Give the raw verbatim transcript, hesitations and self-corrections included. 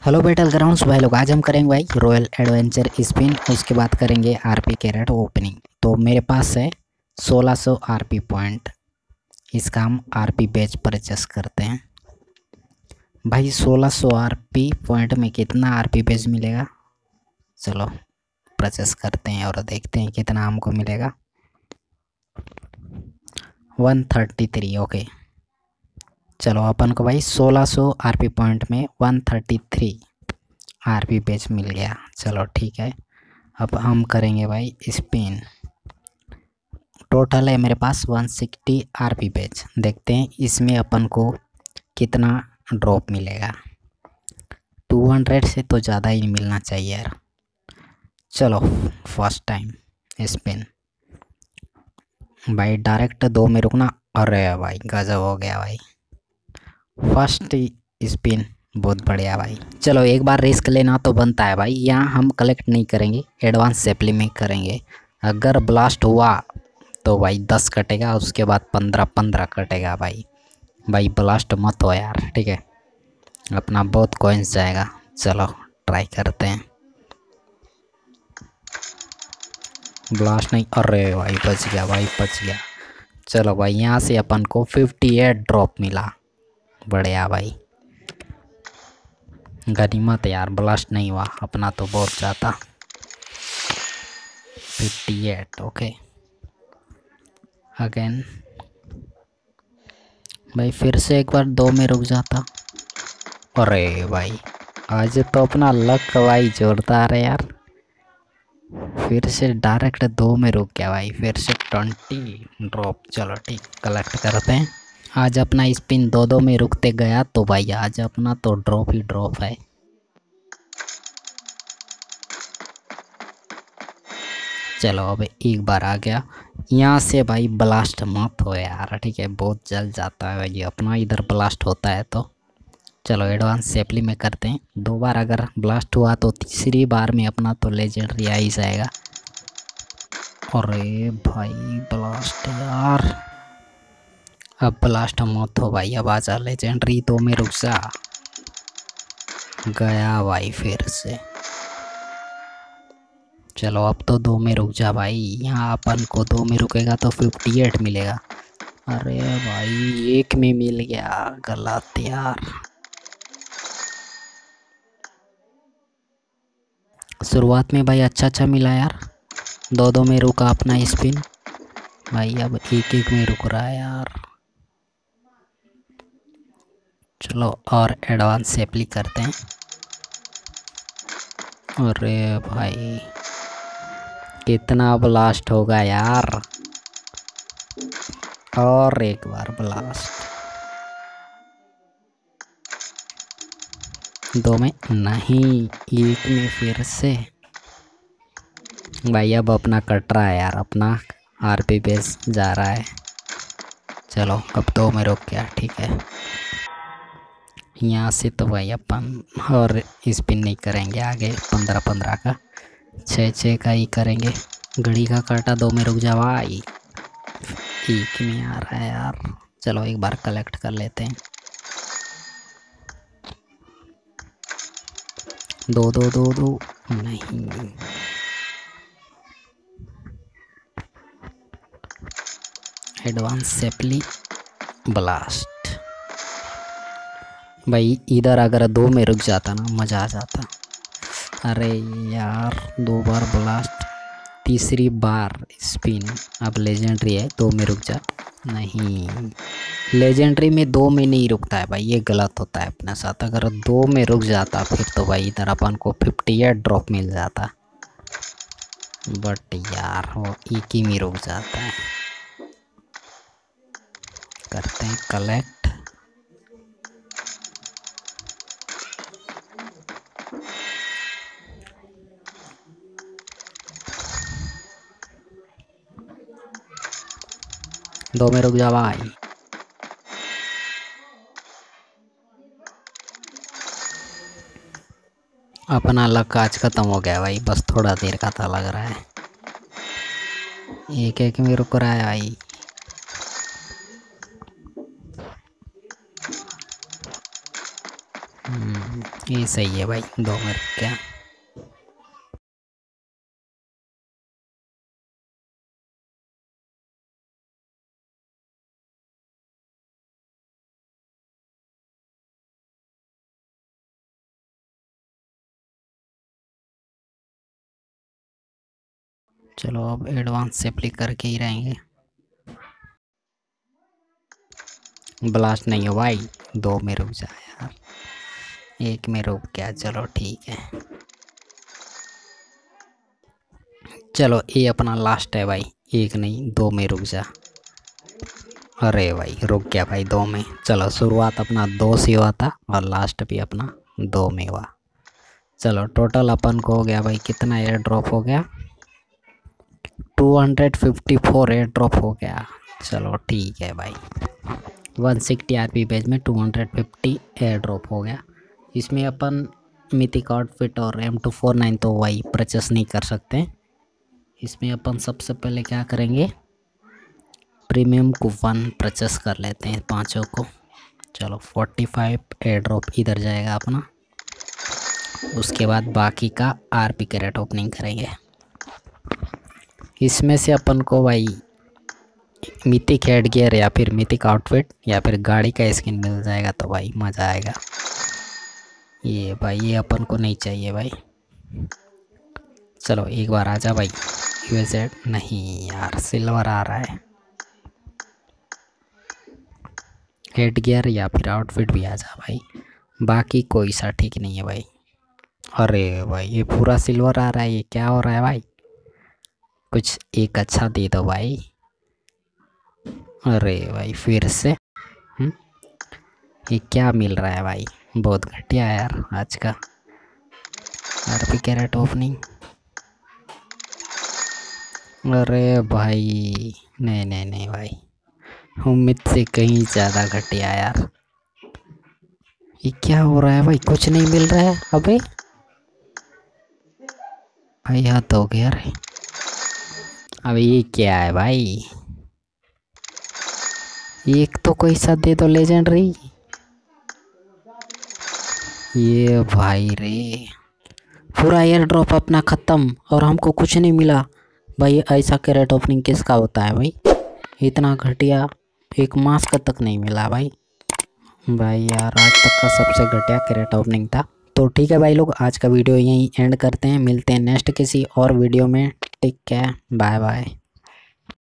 Hello battle grounds भाई लोग, आज हम करेंगे भाई रॉयल एडवेंचर स्पिन। उसके बाद करेंगे आरपी कैरेट ओपनिंग। तो मेरे पास है सोलह सौ आरपी पॉइंट। इसका हम आरपी बैच परचेस करते हैं भाई। सोलह सौ आरपी पॉइंट में कितना आरपी बैच मिलेगा, चलो परचेस करते हैं और देखते हैं कितना हमको मिलेगा। One thirty three. ओके, चलो अपन को भाई सोलह सौ आरपी पॉइंट में one thirty three RP batch मिल गया। चलो ठीक है, अब हम करेंगे भाई स्पिन। टोटल है मेरे पास वन सिक्सटी आरपी बैच। देखते हैं इसमें अपन को कितना ड्रॉप मिलेगा। टू हंड्रेड से तो ज़्यादा ही मिलना चाहिए यार। चलो फर्स्ट टाइम स्पिन भाई, डायरेक्ट दो में रुकना। अरे भाई गजब हो गया भाई, फर्स्ट स्पिन बहुत बढ़िया भाई। चलो एक बार रिस्क लेना तो बनता है भाई। यहाँ हम कलेक्ट नहीं करेंगे, एडवांस सेपली में करेंगे। अगर ब्लास्ट हुआ तो भाई दस कटेगा, उसके बाद पंद्रह पंद्रह कटेगा भाई। भाई ब्लास्ट मत हो यार, ठीक है, अपना बहुत कॉइन्स जाएगा। चलो ट्राई करते हैं। ब्लास्ट नहीं, अरे भाई बच गया भाई, बच गया। चलो भाई यहाँ से अपन को फिफ्टी एट ड्रॉप मिला, बढ़िया भाई, गनीमत यार। ब्लास्ट नहीं हुआ, अपना तो बहुत जाता। Fifty eight. ओके अगेन भाई, फिर से एक बार दो में रुक जाता। अरे भाई आज तो अपना लक भाई जोरदार है यार। फिर से डायरेक्ट दो में रुक गया भाई, फिर से ट्वेंटी ड्रॉप। चलो ठीक, कलेक्ट करते हैं। आज अपना स्पिन दो दो में रुकते गया तो भाई आज अपना तो ड्रॉप ही ड्रॉप है। चलो अब एक बार आ गया। यहाँ से भाई ब्लास्ट मत हो यार, ठीक है, बहुत जल जाता है भाई अपना इधर ब्लास्ट होता है तो। चलो एडवांस सेपली में करते हैं। दो बार अगर ब्लास्ट हुआ तो तीसरी बार में अपना तो लेजेंडरी आ ही जाएगा। अरे भाई ब्लास्ट यार, अब ब्लास्ट मत हो भाई, अब आजा लेजेंडरी। दो में रुक जा, गया भाई फिर से। चलो अब तो दो में रुक जा भाई, यहाँ अपन को दो में रुकेगा तो फिफ्टी एट मिलेगा। अरे भाई एक में मिल गया, गलत यार। शुरुआत में भाई अच्छा अच्छा मिला यार, दो दो में रुका अपना स्पिन भाई, अब एक एक में रुक रहा है यार। चलो और एडवांस सेपली करते हैं। अरे भाई कितना ब्लास्ट होगा यार, और एक बार ब्लास्ट। दो में नहीं, एक में फिर से भाई। अब अपना कट रहा है यार, अपना आरपी बेस जा रहा है। चलो अब दो में रुक गया, ठीक है। यहाँ से तो भाई अपन और स्पिन नहीं करेंगे आगे, पंद्रह पंद्रह का छः छः का ही करेंगे। घड़ी का काटा, दो में रुक जा भाई, एक में आ रहा है यार। चलो एक बार कलेक्ट कर लेते हैं। दो दो दो दो नहीं, एडवांस सेपली ब्लास्ट भाई। इधर अगर दो में रुक जाता ना मज़ा आ जाता। अरे यार दो बार ब्लास्ट, तीसरी बार स्पिन। अब लेजेंडरी है, दो में रुक जा। नहीं, लेजेंडरी में दो में नहीं रुकता है भाई, ये गलत होता है अपने साथ। अगर दो में रुक जाता फिर तो भाई इधर अपन को फिफ्टी एट ड्रॉप मिल जाता, बट यार वो एक ही में रुक जाता है। करते हैं कलेक्ट। दो में रुक जा भाई। अपना लक आज खत्म हो गया भाई, बस थोड़ा देर का था लग रहा है। एक एक में रुक रहा है भाई। ये सही है भाई, दो में रुक गया। चलो अब एडवांस से प्ले करके ही रहेंगे। ब्लास्ट नहीं हो भाई, दो में रुक जा यार, एक में रुक गया। चलो ठीक है, चलो ये अपना लास्ट है भाई, एक नहीं दो में रुक जा। अरे भाई रुक गया भाई, दो में। चलो शुरुआत अपना दो से हुआ था और लास्ट भी अपना दो में हुआ। चलो टोटल अपन को हो गया भाई, कितना एयर ड्रॉप हो गया, two hundred fifty four air drop हो गया। चलो ठीक है भाई, one sixty R P page में two hundred fifty air drop हो गया। इसमें अपन मिथिक आउटफिट और एम टू फोर नाइन तो वही परचेस नहीं कर सकते। इसमें अपन सबसे पहले क्या करेंगे, प्रीमियम कूपन परचेस कर लेते हैं पाँचों को। चलो फोर्टी फाइव एयर ड्रॉप इधर जाएगा अपना, उसके बाद बाकी का आरपी कैरेट ओपनिंग करेंगे। इसमें से अपन को भाई मिथिक हेड गियर या फिर मिथिक आउटफिट या फिर गाड़ी का स्किन मिल जाएगा तो भाई मज़ा आएगा। ये भाई ये अपन को नहीं चाहिए भाई। चलो एक बार आजा भाई, यूएसएड नहीं यार, सिल्वर आ रहा है। हेड गियर या फिर आउटफिट भी आ जा भाई, बाकी कोई सा ठीक नहीं है भाई। अरे भाई ये पूरा सिल्वर आ रहा है, ये क्या हो रहा है भाई, कुछ एक अच्छा दे दो भाई। अरे भाई फिर से हुँ? ये क्या मिल रहा है भाई, बहुत घटिया है यार आज का आरपी कैरेट ओपनिंग। अरे भाई नहीं नहीं नहीं भाई, उम्मीद से कहीं ज़्यादा घटिया यार। ये क्या हो रहा है भाई, कुछ नहीं मिल रहा है। अबे भाई हाथ हो गया रे। अब ये क्या है भाई, एक तो कोई सा दे दो लेजेंडरी। ये भाई रे, पूरा एयर ड्रॉप अपना ख़त्म और हमको कुछ नहीं मिला भाई। ऐसा कैरेट ओपनिंग किसका होता है भाई, इतना घटिया, एक मास्क तक नहीं मिला भाई। भाई यार आज तक का सबसे घटिया कैरेट ओपनिंग था। तो ठीक है भाई लोग, आज का वीडियो यहीं एंड करते हैं, मिलते हैं नेक्स्ट किसी और वीडियो में। Take care, bye bye.